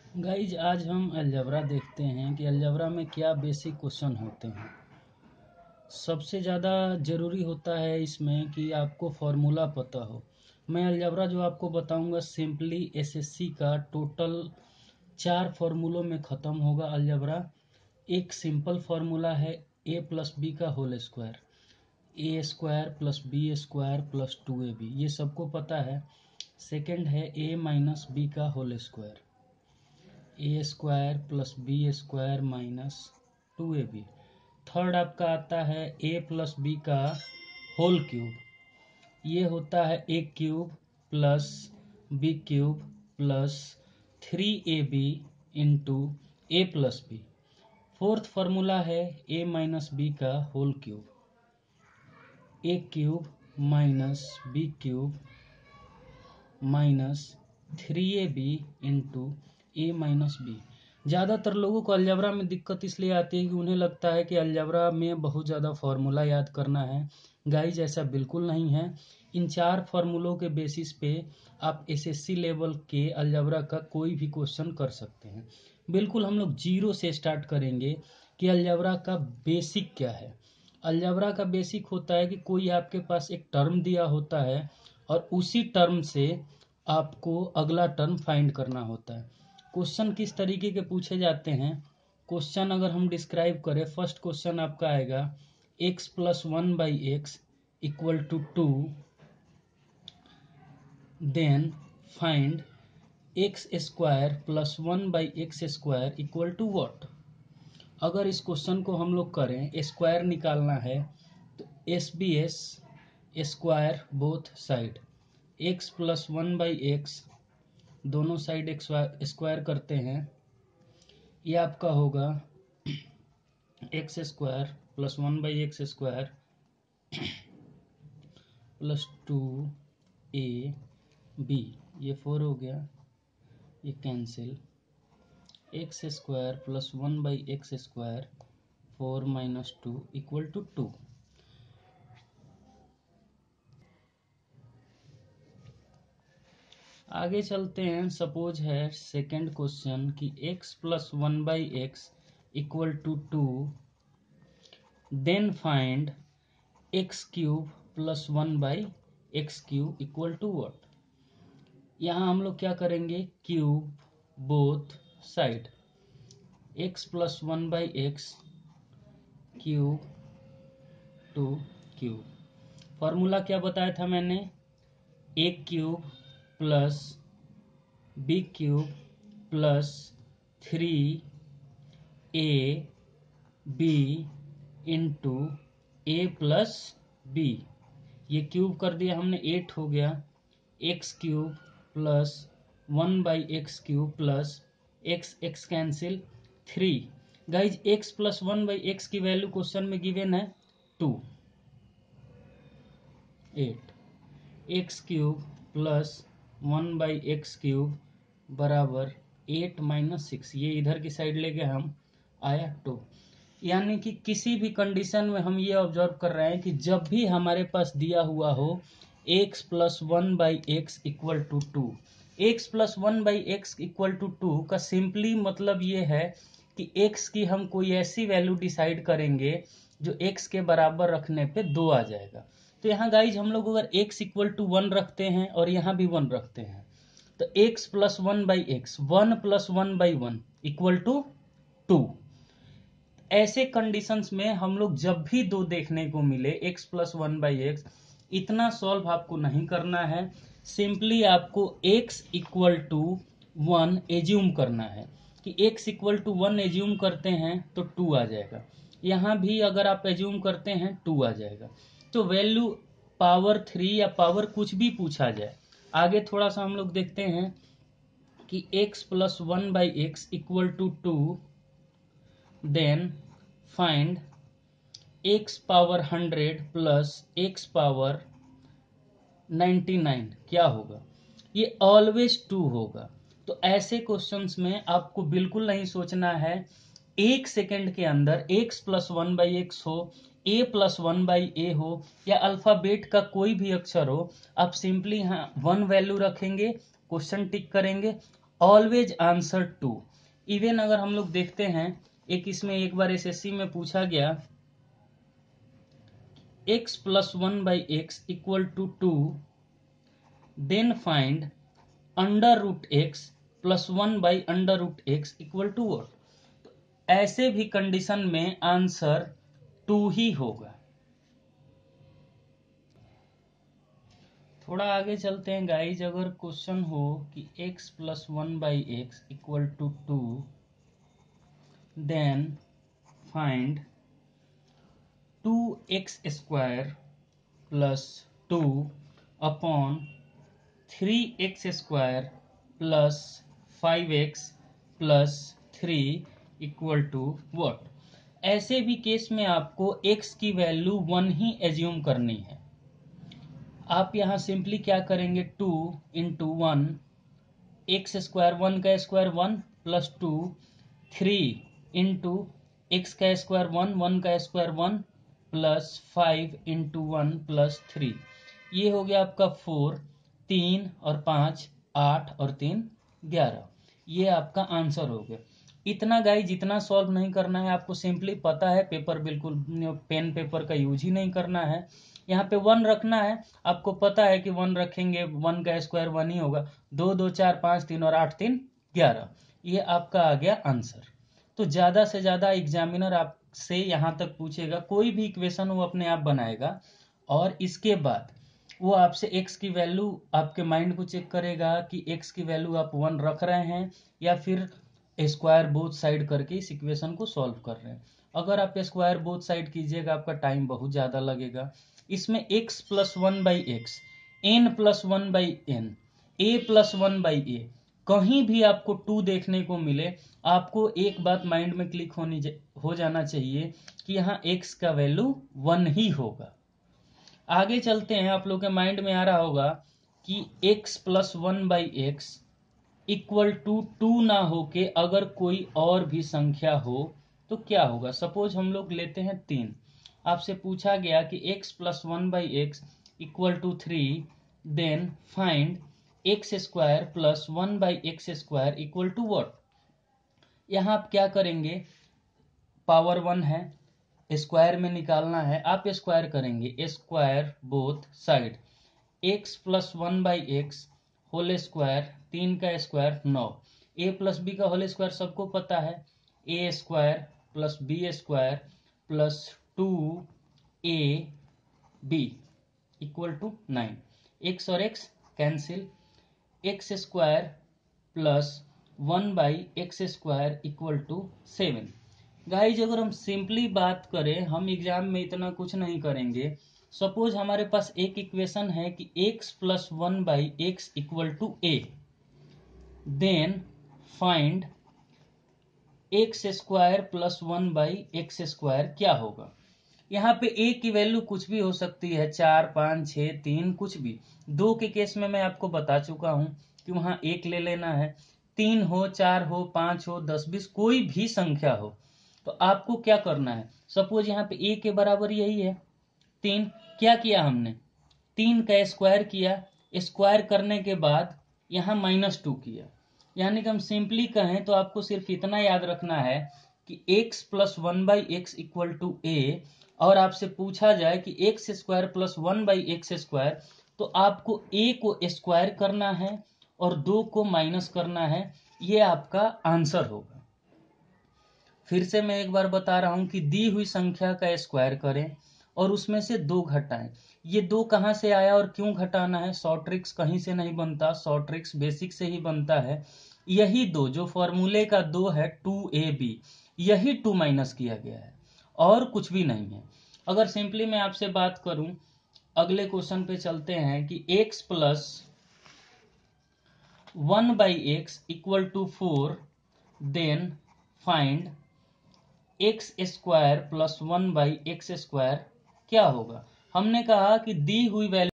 Guys आज हम algebra देखते हैं कि अलजबरा में क्या बेसिक क्वेश्चन होते हैं। सबसे ज़्यादा ज़रूरी होता है इसमें कि आपको फार्मूला पता हो। मैं अलजबरा जो आपको बताऊंगा सिंपली एसएससी का टोटल 4 फार्मूलों में ख़त्म होगा अलजबरा। एक सिंपल फार्मूला है a प्लस बी का whole square, A square plus B square plus 2ab, ये सबको पता है। सेकंड है a माइनस बी का whole square, A square plus B square minus 2ab। Third आपका आता है ए प्लस बी का होल क्यूब, ये होता है A cube plus B cube plus 3ab into A plus B. Fourth formula है A minus B का whole cube, A cube minus B cube minus 3ab into A minus B. ज़्यादातर लोगों को algebra में दिक्कत इसलिए आती है कि उन्हें लगता है कि अलजबरा में बहुत ज़्यादा फार्मूला याद करना है। गाइज ऐसा बिल्कुल नहीं है। इन 4 फार्मूलों के बेसिस पे आप एसएससी लेवल के अलजबरा का कोई भी क्वेश्चन कर सकते हैं। बिल्कुल हम लोग जीरो से स्टार्ट करेंगे कि अलजबरा का बेसिक क्या है। अलजबरा का बेसिक होता है कि कोई आपके पास एक टर्म दिया होता है और उसी टर्म से आपको अगला टर्म फाइंड करना होता है। क्वेश्चन किस तरीके के पूछे जाते हैं, क्वेश्चन अगर हम डिस्क्राइब करें, फर्स्ट क्वेश्चन आपका आएगा x plus 1/x equal to 2, then find x square plus 1/x square equal to what. अगर इस क्वेश्चन को हम लोग करें, स्क्वायर निकालना है तो SBS square both side, x plus 1/x दोनों साइड स्क्वायर करते हैं, ये आपका होगा X square plus 1/x square plus 2ab, ये 4 हो गया, ये cancel. X square plus 1/x square 4 minus 2 equal to 2। आगे चलते हैं। सपोज है सेकेंड क्वेश्चन कि x plus 1/x equal to 2, then find X cube plus 1/x cube equal to what. यहाँ हम लोग क्या करेंगे, cube both side, x plus 1/x cube to cube. Formula क्या बताया था मैंने, A cube plus B cube plus 3ab into A plus B. ये क्यूब कर दिया हमने, 8 हो गया, X cube plus 1/x cube plus X cancel 3। Guys x plus 1/x की वैल्यू क्वेश्चन में गिवन है 2, 8। X cube plus 1/x cube बराबर 8 माइनस 6, ये इधर की साइड लेके हम आया 2। यानी कि किसी भी कंडीशन में हम ये ऑब्जर्व कर रहे हैं कि जब भी हमारे पास दिया हुआ हो x plus 1/x equal to 2, X plus 1/x equal to 2 का सिंपली मतलब ये है कि x की हम कोई ऐसी वैल्यू डिसाइड करेंगे जो x के बराबर रखने पे 2 आ जाएगा। तो यहाँ गाइज हम लोग अगर x इक्वल टू 1 रखते हैं और यहाँ भी 1 रखते हैं तो x plus 1/x, 1 plus 1/1 equal to 2। ऐसे कंडीशंस में हम लोग जब भी 2 देखने को मिले x प्लस 1/x, इतना सॉल्व आपको नहीं करना है। सिंपली आपको x इक्वल टू 1 एज्यूम करना है कि x इक्वल टू 1 एज्यूम करते हैं तो 2 आ जाएगा। यहाँ भी अगर आप एज्यूम करते हैं 2 आ जाएगा। तो वैल्यू पावर 3 या पावर कुछ भी पूछा जाए। आगे थोड़ा सा हम लोग देखते हैं कि x plus 1/x equal to 2, then find x power 100 plus x power 99 क्या होगा, ये ऑलवेज 2 होगा। तो ऐसे क्वेश्चंस में आपको बिल्कुल नहीं सोचना है, 1 सेकंड के अंदर x प्लस 1/x हो, a प्लस 1/a हो या अल्फाबेट का कोई भी अक्षर हो, आप सिंपली यहाँ 1 वैल्यू रखेंगे, क्वेश्चन टिक करेंगे, ऑलवेज आंसर 2। इवन अगर हम लोग देखते हैं, इसमें एक बार एसएससी में पूछा गया, x plus 1/x=2, then find √x plus 1/√x what। ऐसे भी कंडीशन में आंसर 2 ही होगा। थोड़ा आगे चलते हैं गाइज। अगर क्वेश्चन हो कि x plus 1/x=2, then find 2x² plus 2 upon 3x² plus 5x plus 3 what। ऐसे भी केस में आपको x की वैल्यू 1 ही एज्यूम करनी है। आप यहाँ सिंपली क्या करेंगे, 2 इंटू 1, x², 1 का स्क्वायर 1 प्लस 2, 3 इंटू x का स्क्वायर 1, 1 का स्क्वायर 1 प्लस 5 इंटू 1 प्लस 3। ये हो गया आपका 4, 3 और 5 8 और 3 11। ये आपका आंसर हो गया। इतना गाइस, जितना सॉल्व नहीं करना है आपको, सिंपली पता है पेपर बिल्कुल पेन पेपर का यूज ही नहीं करना है। यहाँ पे 1 रखना है, आपको पता है कि 1 रखेंगे 1 का स्क्वायर 1 ही होगा। 2 2 4 5 3 और 8 3 11। ये आपका आ गया आंसर। तो ज्यादा से ज्यादा एग्जामिनर आपसे यहाँ तक पूछेगा, कोई भी इक्वेशन वो अपने आप बनाएगा और इसके बाद वो आपसे x की वैल्यू, आपके माइंड को चेक करेगा कि x की वैल्यू आप 1 रख रहे हैं या फिर स्क्वायर बोथ साइड करके इस इक्वेशन को सॉल्व कर रहे हैं। अगर आप स्क्वायर बोथ साइड कीजिएगा आपका टाइम बहुत ज्यादा लगेगा। इसमें x plus 1/x, n plus 1/n, a plus 1/a, कहीं भी आपको 2 देखने को मिले, आपको एक बात माइंड में क्लिक हो जाना चाहिए कि यहाँ x का वैल्यू 1 ही होगा। आगे चलते हैं। आप लोग के माइंड में आ रहा होगा कि x प्लस 1/x=2 ना होके अगर कोई और भी संख्या हो तो क्या होगा। सपोज हम लोग लेते हैं 3। आपसे पूछा गया कि x plus 1/x=3, then find x² plus 1/x² what। यहाँ आप क्या करेंगे, पावर 1 है, स्क्वायर में निकालना है, आप स्क्वायर करेंगे, square both side, x plus 1/x whole square, 3 का स्क्वायर 9, a प्लस बी का होल स्क्वायर सबको पता है, a² plus b² plus 2ab = 9। x और x कैंसिल, x² प्लस 1/x² = 7। गाइज अगर हम सिंपली बात करें, हम एग्जाम में इतना कुछ नहीं करेंगे। सपोज हमारे पास एक इक्वेशन है कि x plus 1/x = a, then find x² plus 1/x² क्या होगा। यहाँ पे a की वैल्यू कुछ भी हो सकती है, 4 5 6 3 कुछ भी। 2 के केस में मैं आपको बता चुका हूं कि वहां 1 ले लेना है। 3 हो, 4 हो, 5 हो, 10 20 कोई भी संख्या हो, तो आपको क्या करना है। सपोज यहाँ पे a के बराबर यही है 3। क्या किया हमने, 3 का स्क्वायर किया, स्क्वायर करने के बाद यहाँ -2 किया। यानी कि हम सिंपली कहें तो आपको सिर्फ इतना याद रखना है कि x प्लस 1/x = a, और आपसे पूछा जाए कि x² प्लस 1/x², तो आपको a को स्क्वायर करना है और 2 को माइनस करना है। ये आपका आंसर होगा। फिर से मैं एक बार बता रहा हूं कि दी हुई संख्या का स्क्वायर करें और उसमें से 2 घटाएं। ये 2 कहां से आया और क्यों घटाना है, शॉर्ट ट्रिक्स कहीं से नहीं बनता, शॉर्ट ट्रिक्स बेसिक से ही बनता है। यही 2 जो फॉर्मूले का 2 है 2ab, यही 2 माइनस किया गया है और कुछ भी नहीं है। अगर सिंपली मैं आपसे बात करूं, अगले क्वेश्चन पे चलते हैं कि x plus 1/x = 4, then find x² plus 1/x² क्या होगा। हमने कहा कि दी हुई वैल्यू